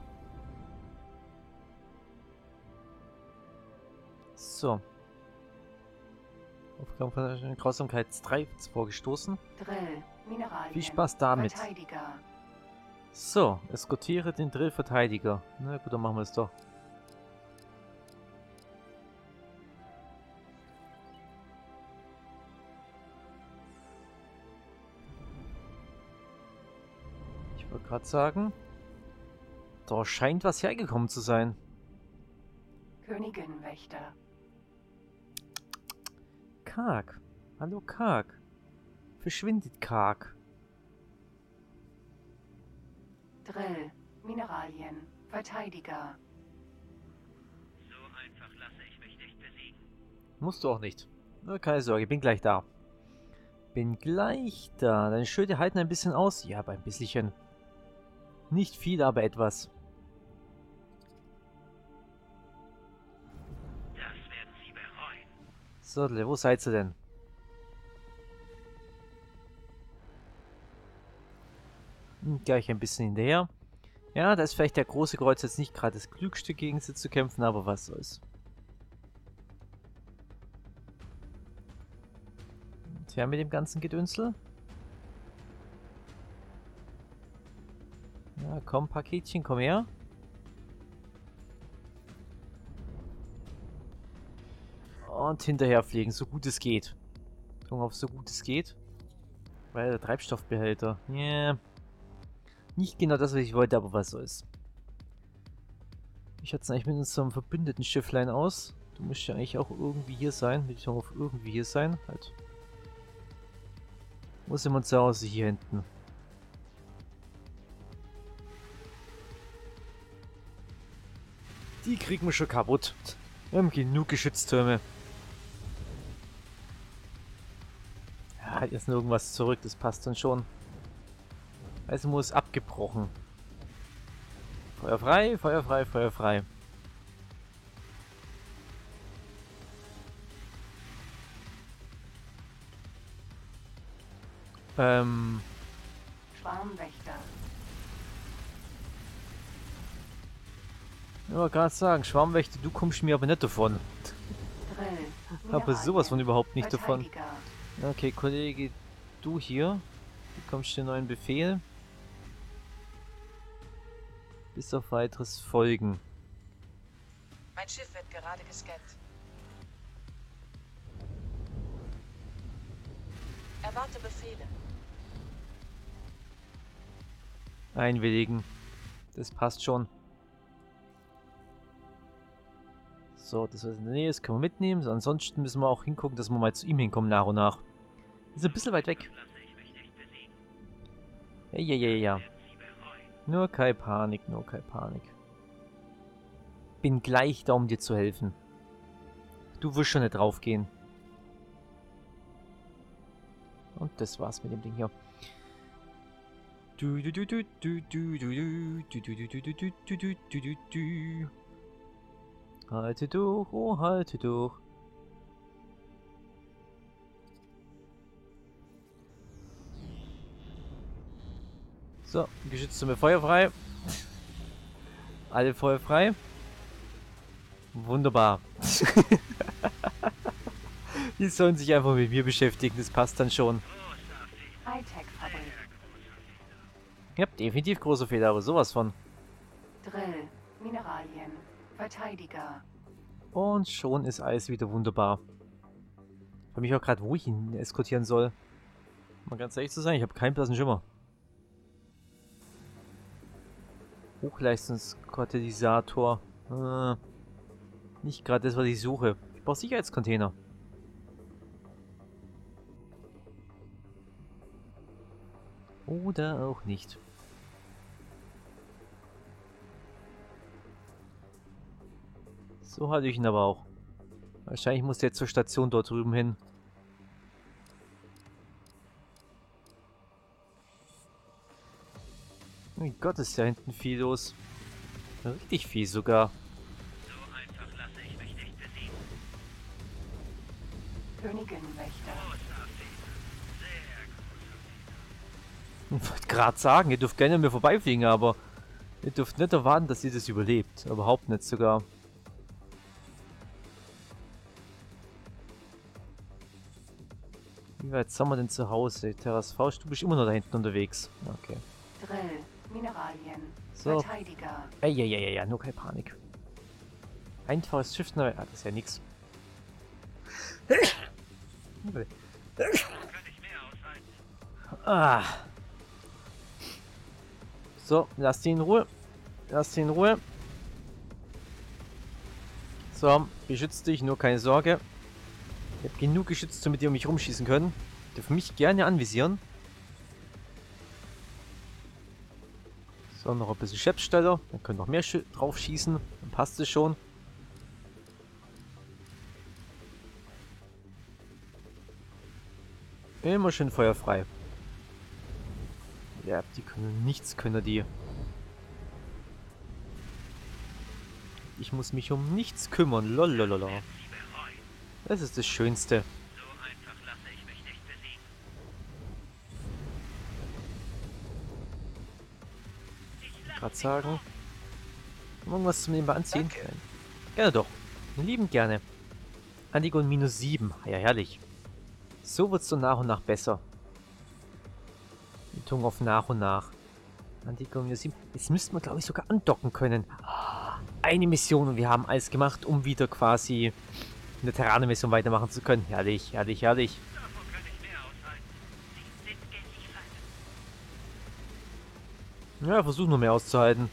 So. Aufgaben von Grausamkeit 3 vorgestoßen. Drill, Mineralien. Viel Spaß damit. Verteidiger. So, eskortiere den Drillverteidiger. Na gut, dann machen wir es doch. Ich wollte gerade sagen, da scheint was hergekommen zu sein. Königinwächter. Karg. Hallo Karg. Verschwindet Karg. Drill, Mineralien, Verteidiger. So einfach lasse ich mich nicht besiegen. Musst du auch nicht. Na, keine Sorge, bin gleich da. Bin gleich da. Deine Schilde halten ein bisschen aus. Ja, aber ein bisschen. Nicht viel, aber etwas. Das werden Sie bereuen. So, wo seid ihr denn? Gleich ein bisschen hinterher. Ja, da ist vielleicht der große Kreuz jetzt nicht gerade das klügste, gegen sie zu kämpfen, aber was soll's. Und her mit dem ganzen Gedünsel. Ja, komm, Paketchen, komm her. Und hinterher fliegen, so gut es geht. Gucken, auf so gut es geht. Weil der Treibstoffbehälter. Yeah. Nicht genau das, was ich wollte, aber was soll's. Ich hatte es eigentlich mit unserem verbündeten Schifflein aus. Du musst ja eigentlich auch irgendwie hier sein. Will ich auch irgendwie hier sein? Halt. Wo sind wir zu Hause? Hier hinten. Die kriegen wir schon kaputt. Wir haben genug Geschütztürme. Ja, jetzt noch irgendwas zurück, das passt dann schon. Also muss abgebrochen. Feuer frei, Feuer frei, Feuer frei. Schwarmwächter. Ich wollte gerade sagen, Schwarmwächter, du kommst mir aber nicht davon. Aber sowas von überhaupt nicht davon. Okay, Kollege, du hier. Du bekommst den neuen Befehl. Bis auf weiteres Folgen. Mein Schiff wird gerade gescannt. Erwarte Befehle. Einwilligen. Das passt schon. So, das was in der Nähe ist, können wir mitnehmen. So, ansonsten müssen wir auch hingucken, dass wir mal zu ihm hinkommen nach und nach. Ist ein bisschen weit weg. Ja. Nur keine Panik, nur keine Panik. Bin gleich da, um dir zu helfen. Du wirst schon nicht draufgehen. Und das war's mit dem Ding hier. Halte durch, oh halte durch. So, Geschütztürme feuerfrei. Alle feuerfrei. Wunderbar. Die sollen sich einfach mit mir beschäftigen, das passt dann schon. Ja, definitiv große Fehler, aber sowas von. Drill, Mineralien, Verteidiger. Und schon ist alles wieder wunderbar. Ich frage mich auch gerade, wo ich ihn eskortieren soll. Mal ganz ehrlich zu sein, ich habe keinen blassen Schimmer. Hochleistungskatalysator. Nicht gerade das, was ich suche. Ich brauche Sicherheitscontainer. Oder auch nicht. So halte ich ihn aber auch. Wahrscheinlich muss der zur Station dort drüben hin. Mein Gott, ist da hinten viel los. Richtig viel sogar. So einfach lasse ich mich nicht besiegen. Königinwächter. Ich wollte gerade sagen, ihr dürft gerne an mir vorbeifliegen, aber ihr dürft nicht erwarten, dass ihr das überlebt. Überhaupt nicht sogar. Wie weit sind wir denn zu Hause? Terras Faust, du bist immer noch da hinten unterwegs. Okay. Drill, Mineralien, so. Verteidiger. Ja, nur keine Panik. Einfaches Schiff, das ist ja nix. Ah. So, lass die in Ruhe. Lass die in Ruhe. So, beschütz dich, nur keine Sorge. Ich habe genug geschützt, damit die um mich rumschießen können. Dürfen mich gerne anvisieren. So, noch ein bisschen Schätzsteller. Dann können noch mehr drauf schießen. Dann passt es schon. Immer schön feuerfrei. Ja, die können nichts, können die. Ich muss mich um nichts kümmern. Lololala. Das ist das Schönste. So einfach lasse ich mich nicht besiegen. Gerade sagen. Irgendwas zum Nebenbei anziehen? Gerne doch. Liebend gerne. Antigon -7. Ja, herrlich. So wird es so nach und nach besser. Betonung auf nach und nach. Antigon -7. Jetzt müssten wir, glaube ich, sogar andocken können. Eine Mission und wir haben alles gemacht, um wieder quasi eine Terraner-Mission weitermachen zu können. Herrlich, herrlich, herrlich. Davon kann ich mehr aushalten. Sie sind Ja, versuch nur mehr auszuhalten.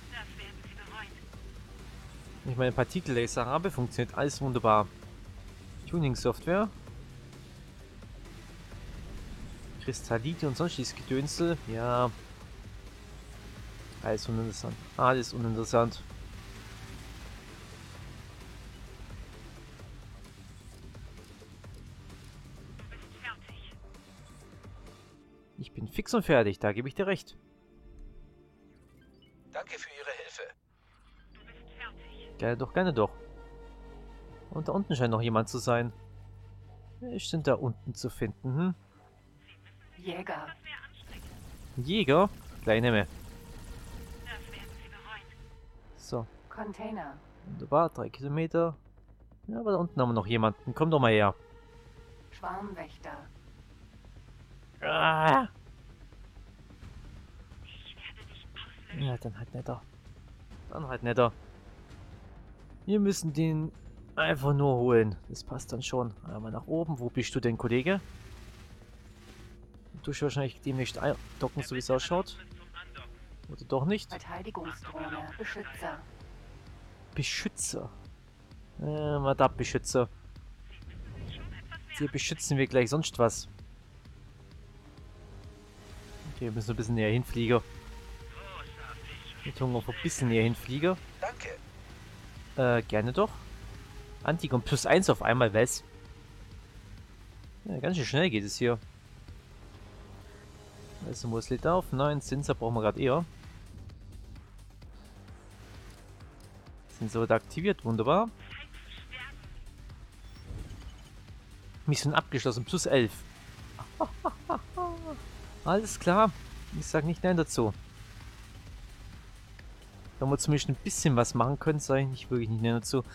Wenn ich meine Partikellaser habe, funktioniert alles wunderbar. Tuning-Software. Kristallite und sonstiges Gedönsel. Ja. Alles uninteressant. Alles uninteressant. Ich bin fix und fertig, da gebe ich dir recht. Danke für Ihre Hilfe. Gerne doch, gerne doch. Und da unten scheint noch jemand zu sein. Wer ist denn da unten zu finden, hm? Jäger. Jäger? Kleine Memme. So. Container. Wunderbar, 3 Kilometer. Ja, aber da unten haben wir noch jemanden. Komm doch mal her. Schwarmwächter. Ah. Ja, dann halt netter. Dann halt netter. Wir müssen den einfach nur holen. Das passt dann schon. Einmal nach oben. Wo bist du denn, Kollege? Du wirst wahrscheinlich demnächst docken, so wie es ausschaut. Oder doch nicht? Verteidigungsdrohne. Beschützer. Beschützer. Mal da, Beschützer. Hier beschützen wir gleich sonst was. Okay, wir müssen ein bisschen näher hinfliegen. Mit Hunger auf ein bisschen näher hinfliegen. Danke. Gerne doch. Antikon +1 auf einmal, was? Ja, ganz schön schnell geht es hier. Also, wo es lädt auf? 9 Sensor brauchen wir gerade eher. Sensor wird aktiviert, wunderbar. Mission abgeschlossen, +11. Alles klar. Ich sag nicht nein dazu. Wenn wir zumindest ein bisschen was machen können, sage ich nicht wirklich nicht nein dazu.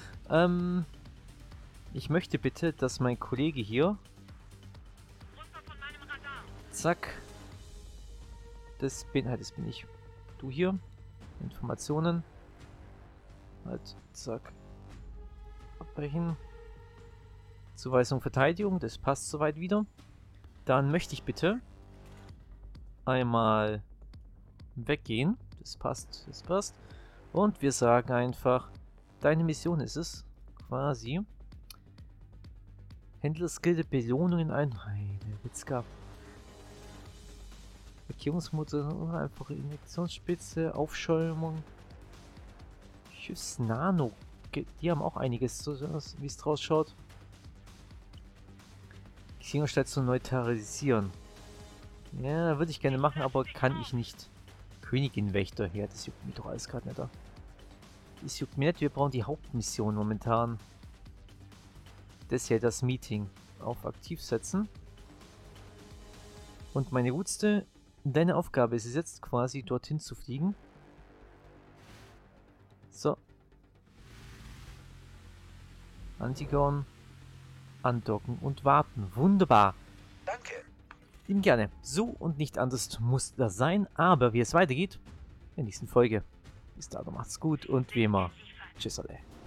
Ich möchte bitte, dass mein Kollege hier... Zack. Das bin ich. Du hier. Informationen. Halt, zack. Abbrechen. Zuweisung Verteidigung, das passt soweit wieder. Dann möchte ich bitte einmal weggehen. Das passt, das passt. Und wir sagen einfach, deine Mission ist es, quasi, Händlerskill Belohnungen ein. Heide Witzka. Markierungsmotor, einfache Injektionsspitze, Aufschäumung, Schiffs Nano. Die haben auch einiges, so wie es draus schaut. Station neutralisieren. Ja, würde ich gerne machen, aber kann ich nicht. Königin-Wächter, ja, das juckt mich doch alles gerade nicht da. Das juckt mir nicht, wir brauchen die Hauptmission momentan. Das hier, das Meeting. Auf aktiv setzen. Und meine Gutste, deine Aufgabe ist es jetzt quasi dorthin zu fliegen. So. Antigon. Andocken und warten. Wunderbar. Danke. Lieben gerne. So und nicht anders muss das sein, aber wie es weitergeht, in der nächsten Folge. Bis dahin, macht's gut und wie immer, tschüss alle.